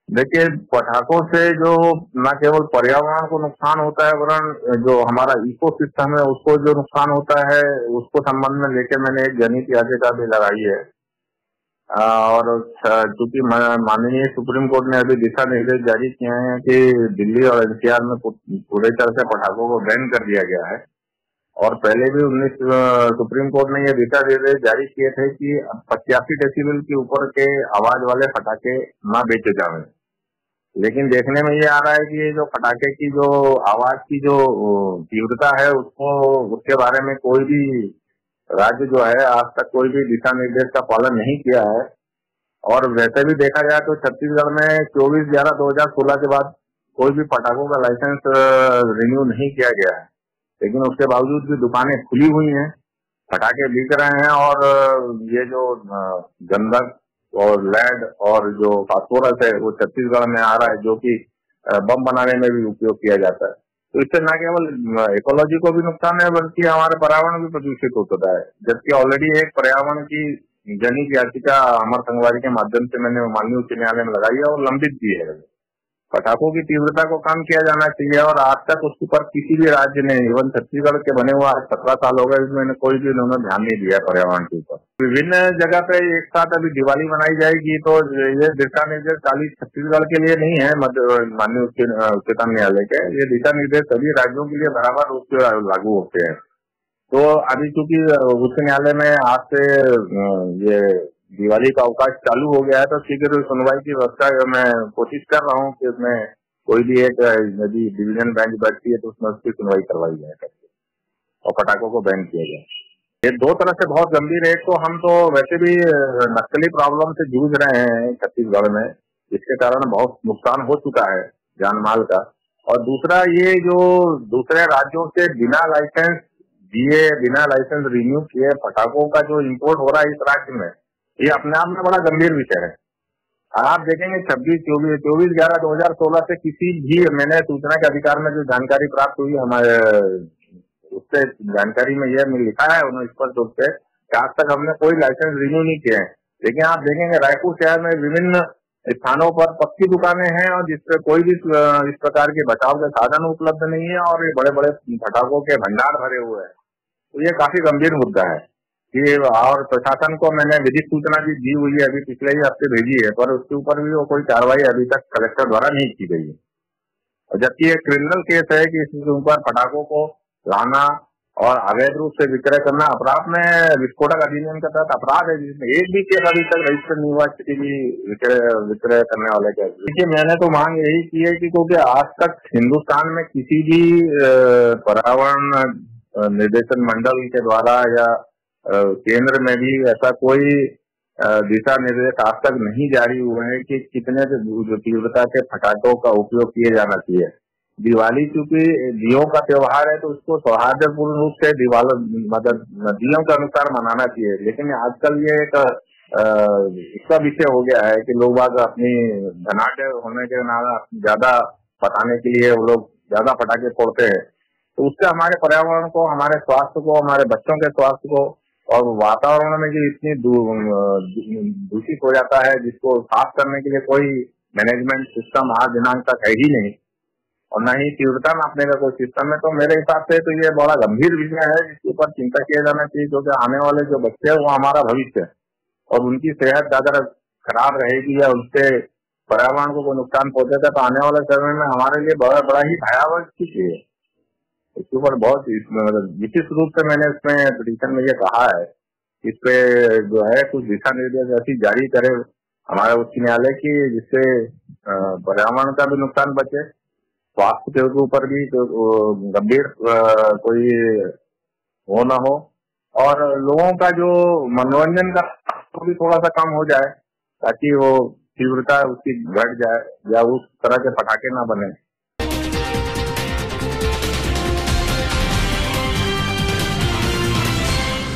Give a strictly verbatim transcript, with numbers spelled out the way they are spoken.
देखिए, पटाखों से जो न केवल पर्यावरण को नुकसान होता है, वरन जो हमारा इकोसिस्टम है उसको जो नुकसान होता है, उसको संबंध में लेके मैंने एक जनहित याचिका भी लगाई है। और चूंकि माननीय सुप्रीम कोर्ट ने अभी दिशा निर्देश जारी किए हैं कि दिल्ली और एनसीआर में पूरे तरह से पटाखों को बैन कर दिया गया है, और पहले भी उन्नीस सुप्रीम कोर्ट ने ये दिशा निर्देश जारी किए थे कि पचासी डेसिबल के ऊपर के आवाज वाले पटाखे न बेचे जाए। लेकिन देखने में ये आ रहा है कि ये जो पटाखे की जो आवाज की जो तीव्रता है, उसको उसके बारे में कोई भी राज्य जो है आज तक कोई भी दिशा निर्देश का पालन नहीं किया है। और वैसे भी देखा जाए तो छत्तीसगढ़ में चौबीस ग्यारह दो हजार सोलह के बाद कोई भी पटाखों का लाइसेंस रिन्यू नहीं किया गया है, लेकिन उसके बावजूद भी दुकानें खुली हुई हैं, पटाखे बिक रहे हैं। और ये जो गंधक और लेड और जो फास्फोरस है वो छत्तीसगढ़ में आ रहा है, जो कि बम बनाने में भी उपयोग किया जाता है। तो इससे न केवल इकोलॉजी को भी नुकसान है, बल्कि हमारे पर्यावरण भी प्रदूषित होता है। जबकि ऑलरेडी एक पर्यावरण की जनहित याचिका अमर संगवारी के माध्यम से मैंने माननीय उच्च न्यायालय में लगाई है और लंबित भी है। पटाखों की तीव्रता को कम किया जाना चाहिए, और आज तक उसके ऊपर किसी भी राज्य ने, इवन छत्तीसगढ़ के बने हुआ आज सत्रह साल हो गए, इसमें कोई भी उन्होंने ध्यान नहीं दिया पर्यावरण के ऊपर। विभिन्न जगह पे एक साथ अभी दिवाली मनाई जाएगी, तो ये दिशा निर्देश खाली छत्तीसगढ़ के लिए नहीं है माननीय उच्चतम न्यायालय के, ये दिशा निर्देश सभी राज्यों के लिए बराबर रूप से लागू होते हैं। तो अभी चूंकि उच्च न्यायालय में आज से ये दिवाली का अवकाश चालू हो गया है, तो शीघ्र सुनवाई की व्यवस्था मैं कोशिश कर रहा हूँ कि उसमें कोई भी एक यदि डिवीजन बेंच बैठती है तो उसमें उसकी सुनवाई करवाई जाए करके और पटाखों को बैन किया जाए। ये दो तरह से बहुत गंभीर है। तो हम तो वैसे भी नक्सली प्रॉब्लम से जूझ रहे हैं छत्तीसगढ़ में, जिसके कारण बहुत नुकसान हो चुका है जान माल का। और दूसरा, ये जो दूसरे राज्यों से बिना लाइसेंस दिए, बिना लाइसेंस रिन्यू किए पटाखों का जो इम्पोर्ट हो रहा है इस राज्य में, ये अपने आप में बड़ा गंभीर विषय है। आप देखेंगे छब्बीस चौबीस चौबीस ग्यारह दो हजार सोलह से किसी भी, मैंने सूचना के अधिकार में जो जानकारी प्राप्त हुई हमारे, उससे जानकारी में यह लिखा है उन्होंने स्पष्ट रूप से कि आज तक हमने कोई लाइसेंस रिन्यू नहीं किए हैं। लेकिन आप देखेंगे रायपुर शहर में विभिन्न स्थानों पर पक्की दुकानें हैं और जिसपे कोई भी इस प्रकार के बचाव के साधन उपलब्ध नहीं है, और ये बड़े बड़े पटाखों के भंडार भरे हुए हैं। तो ये काफी गंभीर मुद्दा है कि, और प्रशासन को मैंने विधिक सूचना भी दी हुई है, अभी पिछले ही हफ्ते भेजी है, पर उसके ऊपर भी वो कोई कार्रवाई अभी तक कलेक्टर द्वारा नहीं की गई है। जबकि ये क्रिमिनल केस है कि इसके ऊपर पटाखों को लाना और अवैध रूप से विक्रय करना अपराध में, विस्फोटक अधिनियम के तहत अपराध है, जिसमें एक भी केस अभी तक रजिस्टर नहीं हुआ किसी भी विक्रय विक्रय करने वाले का। देखिए, मैंने तो मांग यही की है कि क्योंकि आज तक हिंदुस्तान में किसी भी पर्यावरण निर्देशन मंडल के द्वारा या केंद्र में भी ऐसा कोई दिशा निर्देश आज तक नहीं जारी हुए हैं कि कितने जो तीव्रता के पटाखों का उपयोग किए जाना चाहिए। दिवाली चूंकि दियों का त्योहार है, तो उसको सौहार्दपूर्ण रूप से दिवाली मतलब दियों के अनुसार मनाना चाहिए। लेकिन आजकल ये एक इसका विषय हो गया है कि लोग बाग अपनी धनाढ्य होने के नाम ज्यादा बताने के लिए वो लोग ज्यादा पटाखे फोड़ते हैं। तो उससे हमारे पर्यावरण को, हमारे स्वास्थ्य को, हमारे बच्चों के स्वास्थ्य को और वातावरण में जो इतनी दूषित हो जाता है, जिसको साफ करने के लिए कोई मैनेजमेंट सिस्टम आज दिनांक तक है ही नहीं, और न ही तीव्रता नापने का कोई सिस्टम है। तो मेरे हिसाब से तो ये बड़ा गंभीर विषय है, जिसके ऊपर चिंता किया जाना चाहिए, क्योंकि आने वाले जो बच्चे हैं वो हमारा भविष्य है, और उनकी सेहत अगर खराब रहेगी या उनसे पर्यावरण को कोई नुकसान पहुंचेगा तो आने वाले समय में हमारे लिए बड़ा बड़ा ही भयावह स्थिति है। इसके ऊपर बहुत विशेष रूप से मैंने इसमें पिटीशन में ये कहा है, इस पे जो है कुछ दिशा निर्देश ऐसी जारी करे हमारा उच्च न्यायालय की, जिससे पर्यावरण का भी नुकसान बचे, स्वास्थ्य के ऊपर भी गंभीर कोई वो न हो, और लोगों का जो मनोरंजन का तो भी थोड़ा सा कम हो जाए, ताकि वो तीव्रता उसकी घट जाए या उस तरह के पटाखे ना बने।